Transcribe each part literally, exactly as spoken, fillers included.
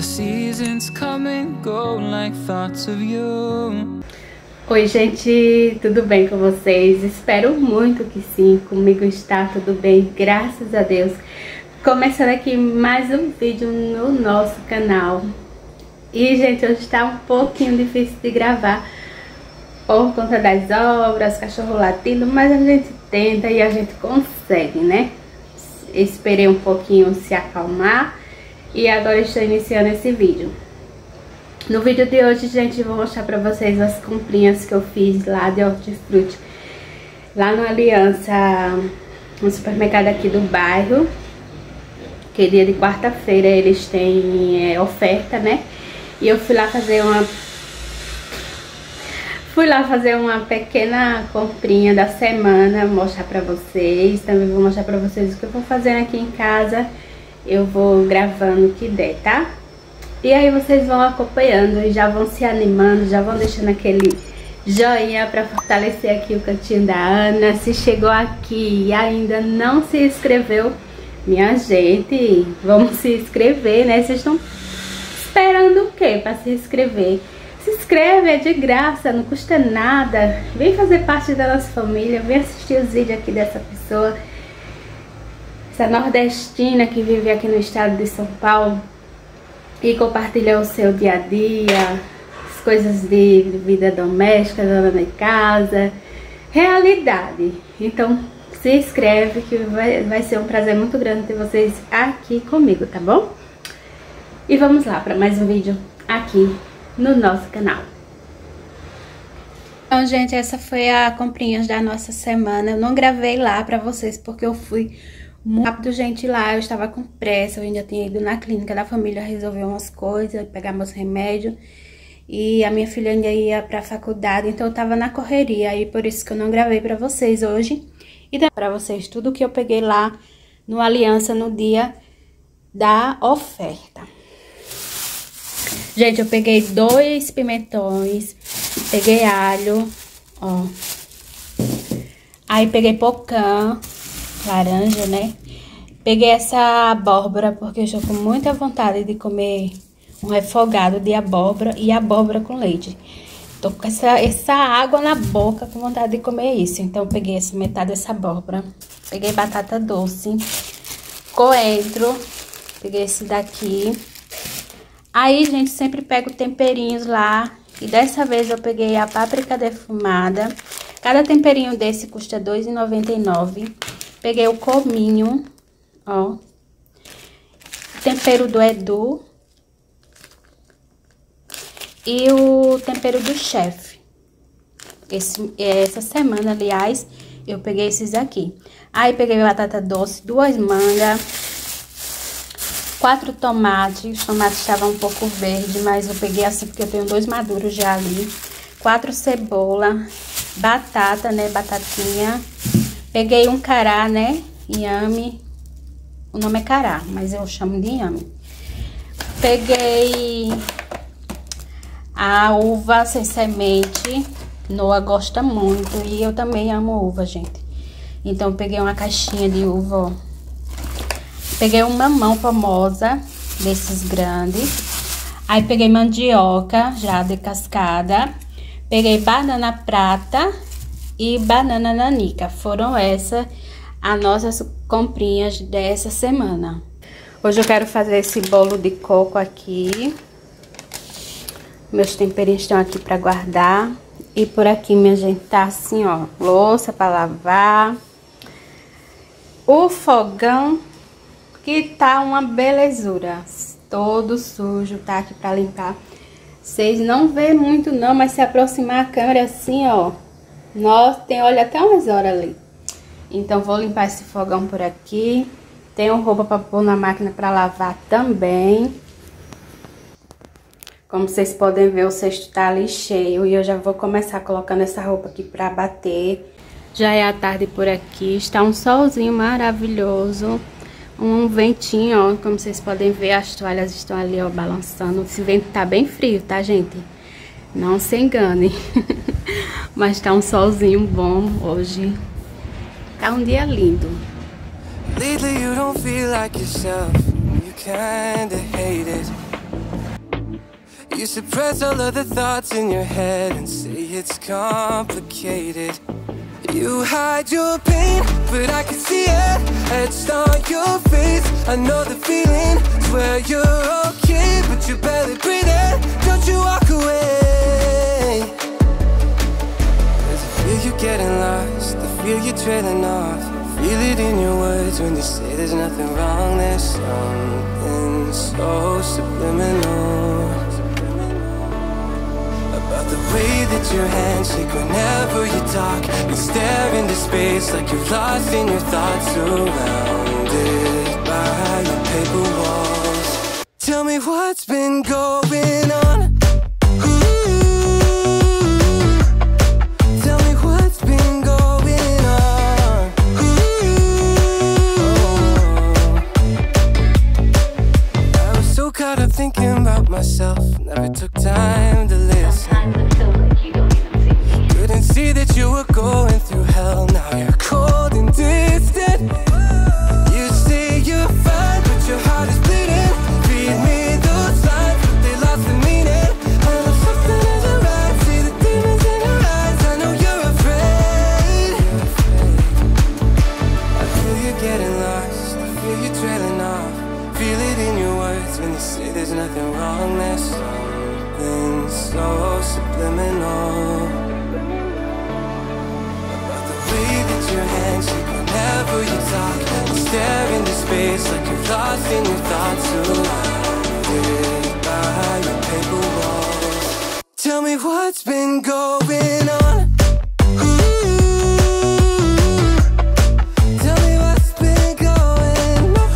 seasons come and go like thoughts of you. Oi gente, tudo bem com vocês? Espero muito que sim, comigo está tudo bem, graças a Deus. Começando aqui mais um vídeo no nosso canal. E gente, hoje está um pouquinho difícil de gravar por conta das obras, cachorro latindo, mas a gente tenta e a gente consegue, né? Esperei um pouquinho se acalmar e agora estou iniciando esse vídeo. No vídeo de hoje, gente, vou mostrar pra vocês as comprinhas que eu fiz lá de hortifruti, lá no Aliança, no supermercado aqui do bairro, que dia de quarta-feira eles têm é, oferta, né? E eu fui lá fazer uma fui lá fazer uma pequena comprinha da semana, mostrar pra vocês. Também vou mostrar pra vocês o que eu vou fazendo aqui em casa. Eu vou gravando o que der, tá? E aí vocês vão acompanhando e já vão se animando, já vão deixando aquele joinha para fortalecer aqui o cantinho da Ana. Se chegou aqui e ainda não se inscreveu, minha gente, vamos se inscrever, né? Vocês estão esperando o quê para se inscrever? Se inscreve, é de graça, não custa nada. Vem fazer parte da nossa família, vem assistir os vídeos aqui dessa pessoa, essa nordestina que vive aqui no estado de São Paulo. E compartilhar o seu dia a dia, as coisas de vida doméstica, dona de casa, realidade. Então se inscreve que vai, vai ser um prazer muito grande ter vocês aqui comigo, tá bom? E vamos lá para mais um vídeo aqui no nosso canal. Então, gente, essa foi a comprinhas da nossa semana. Eu não gravei lá para vocês porque eu fui muito rápido, gente, lá eu estava com pressa, eu ainda tinha ido na clínica da família resolver umas coisas, pegar meus remédios, e a minha filha ainda ia pra faculdade, então eu tava na correria, aí por isso que eu não gravei pra vocês hoje, e dá pra vocês tudo que eu peguei lá no Aliança no dia da oferta. Gente, eu peguei dois pimentões, peguei alho, ó, aí peguei pocã, laranja, né? Peguei essa abóbora porque eu estou com muita vontade de comer um refogado de abóbora e abóbora com leite. Tô com essa, essa água na boca, com vontade de comer isso. Então, eu peguei essa metade dessa abóbora. Peguei batata doce, coentro, peguei esse daqui. Aí, gente, sempre pego temperinhos lá. E dessa vez eu peguei a páprica defumada. Cada temperinho desse custa dois reais e noventa e nove centavos. Peguei o cominho, ó, tempero do Edu e o tempero do chefe. Esse, essa semana, aliás, eu peguei esses aqui. Aí peguei batata doce, duas mangas, quatro tomates. Os tomates estavam um pouco verdes, mas eu peguei assim porque eu tenho dois maduros já ali. Quatro cebola, batata, né, batatinha. Peguei um cará, né, inhame, o nome é cará, mas eu chamo de inhame. Peguei a uva sem semente, Noah gosta muito e eu também amo uva, gente. Então, peguei uma caixinha de uva, ó. Peguei um mamão famosa, desses grandes. Aí, peguei mandioca, já descascada. Peguei banana prata e banana nanica. Foram essas as nossas comprinhas dessa semana. Hoje eu quero fazer esse bolo de coco aqui. Meus temperinhos estão aqui para guardar. E por aqui, minha gente, tá assim, ó, louça para lavar. O fogão que tá uma belezura. Todo sujo, tá aqui para limpar. Vocês não vê muito não, mas se aproximar a câmera assim, ó, nossa, tem, olha, até umas horas ali. Então, vou limpar esse fogão por aqui. Tenho roupa para pôr na máquina para lavar também. Como vocês podem ver, o cesto tá ali cheio. E eu já vou começar colocando essa roupa aqui para bater. Já é a tarde por aqui. Está um solzinho maravilhoso. Um ventinho, ó. Como vocês podem ver, as toalhas estão ali, ó, balançando. Esse vento tá bem frio, tá, gente? Não se engane. Mas tá um solzinho bom hoje. Tá um dia lindo. Lately you don't feel like yourself. You kinda hate it. You suppress all of the thoughts in your head and say it's complicated. You hide your pain, but I can see it etched on your face. I know the feeling, swear you're okay, but you're barely breathing. Don't you walk away. Cause I feel you getting lost, I feel you trailing off. Feel it in your words when you say there's nothing wrong. There's something so subliminal about the way that your hands shake whenever you talk. You stare into space like you're lost in your thoughts, surrounded by your paper walls. Tell me what's been going on. Tell me what's been going on. I was so caught up thinking about myself, never took time to listen. Couldn't see that you were going through hell. Now you're cold and distant. You say you're fine, but your heart is bleeding. Read me those lines, but they lost the meaning. I know something isn't right. See the demons in your eyes. I know you're afraid. I feel you getting lost, I feel you trailing off. Feel it in your words when you say there's nothing wrong. There's something so subliminal about the way that your hands shake whenever you talk. You stare into space like you're lost in your thoughts, surrounded by your paper walls. Tell me what's been going on. Tell me what's been going on.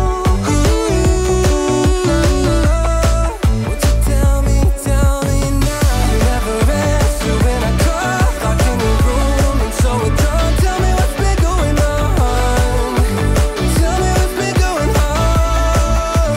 Won't you tell me, tell me now? You never answer when I call, locked in your room and so it don't. Tell me what's been going on. Tell me what's been going on.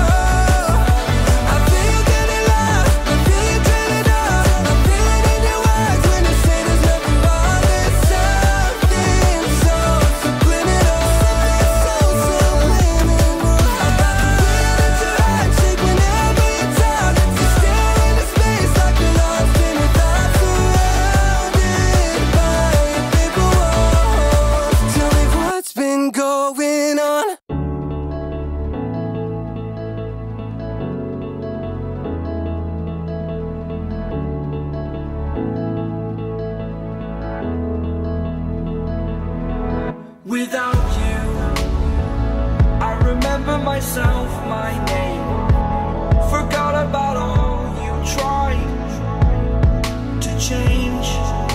I feel you getting lost, I feel you draining off. I feel it in your words when you say there's nothing wrong. There's something so subliminal, so subliminal about the way that your hands shake whenever you talk. You stare into space like you're lost in your thoughts, surrounded by your paper walls. Tell me what's been going on. Without you, I remember myself, my name. Forgot about all you tried to change.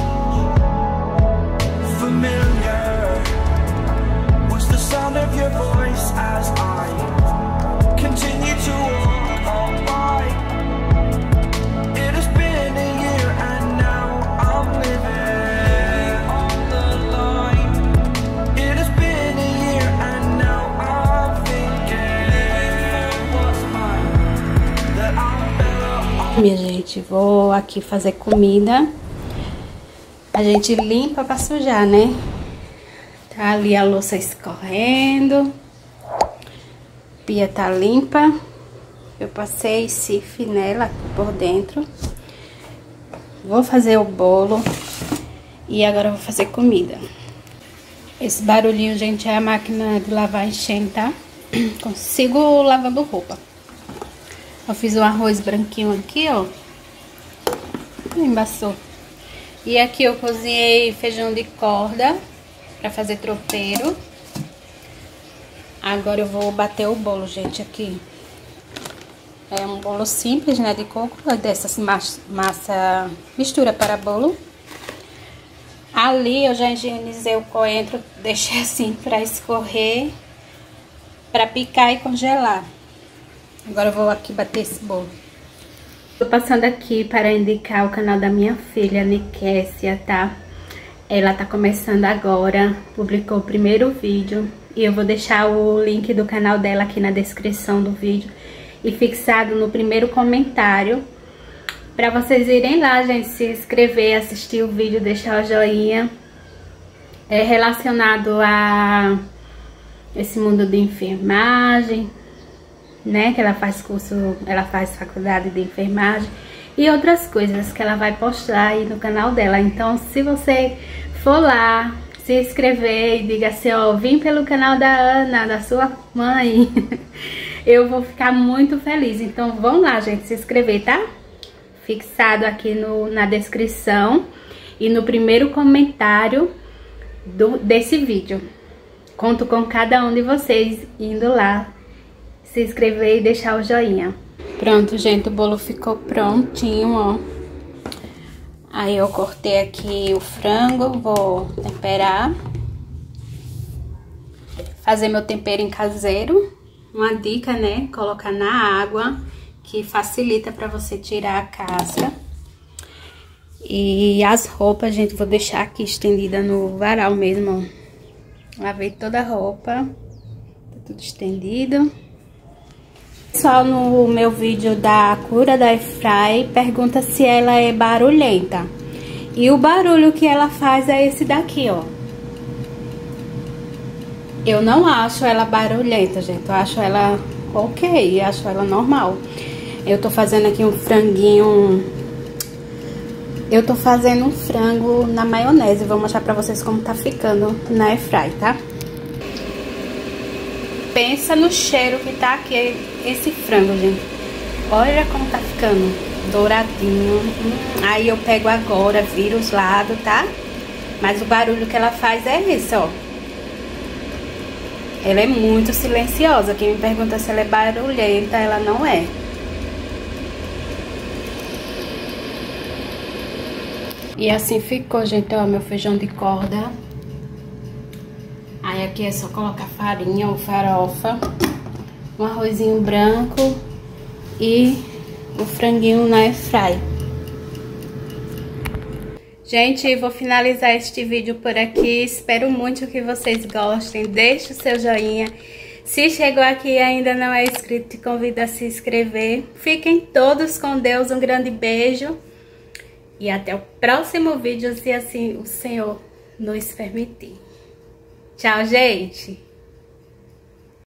Familiar was the sound of your voice as I continue to walk on by. It has been a year and now I'm living on the line. It has been a year and now I'm thinking what's mine, that I'm better off. Minha gente, vou aqui fazer comida. A gente limpa pra sujar, né? Tá ali a louça escorrendo. Pia tá limpa. Eu passei cif nela por dentro. Vou fazer o bolo. E agora eu vou fazer comida. Esse barulhinho, gente, é a máquina de lavar enchendo, tá? Consigo lavando roupa. Eu fiz um arroz branquinho aqui, ó. Embaçou. E aqui eu cozinhei feijão de corda pra fazer tropeiro. Agora eu vou bater o bolo, gente, aqui. É um bolo simples, né, de coco, dessas massa, massa mistura para bolo. Ali eu já higienizei o coentro, deixei assim pra escorrer, pra picar e congelar. Agora eu vou aqui bater esse bolo. Tô passando aqui para indicar o canal da minha filha, Nikécia, tá? Ela tá começando agora, publicou o primeiro vídeo. E eu vou deixar o link do canal dela aqui na descrição do vídeo e fixado no primeiro comentário, pra vocês irem lá, gente, se inscrever, assistir o vídeo, deixar o joinha. É relacionado a esse mundo de enfermagem, né? Que ela faz curso, ela faz faculdade de enfermagem e outras coisas que ela vai postar aí no canal dela. Então, se você for lá, se inscrever e diga assim, ó, vim pelo canal da Ana, da sua mãe, eu vou ficar muito feliz. Então, vão lá, gente, se inscrever, tá? Fixado aqui no, na descrição e no primeiro comentário do, desse vídeo. Conto com cada um de vocês indo lá se inscrever e deixar o joinha. Pronto, gente, o bolo ficou prontinho, ó. Aí eu cortei aqui o frango, vou temperar. Fazer meu tempero em caseiro. Uma dica, né? Colocar na água, que facilita pra você tirar a casca. E as roupas, gente, vou deixar aqui estendida no varal mesmo, ó. Lavei toda a roupa. Tá tudo estendido. Só no meu vídeo da cura da airfry pergunta se ela é barulhenta. E o barulho que ela faz é esse daqui, ó. Eu não acho ela barulhenta, gente. Eu acho ela ok, acho ela normal. Eu tô fazendo aqui um franguinho. Eu tô fazendo um frango na maionese. Vou mostrar pra vocês como tá ficando na airfry, tá? Pensa no cheiro que tá aqui esse frango, gente. Olha como tá ficando douradinho. Hum, aí eu pego agora, viro os lados, tá? Mas o barulho que ela faz é esse, ó. Ela é muito silenciosa. Quem me pergunta se ela é barulhenta, ela não é. E assim ficou, gente, ó, meu feijão de corda. Aí aqui é só colocar farinha ou farofa, um arrozinho branco e o franguinho na airfry. Gente, vou finalizar este vídeo por aqui. Espero muito que vocês gostem. Deixe o seu joinha. Se chegou aqui e ainda não é inscrito, te convido a se inscrever. Fiquem todos com Deus. Um grande beijo. E até o próximo vídeo, se assim o Senhor nos permitir. Tchau, gente!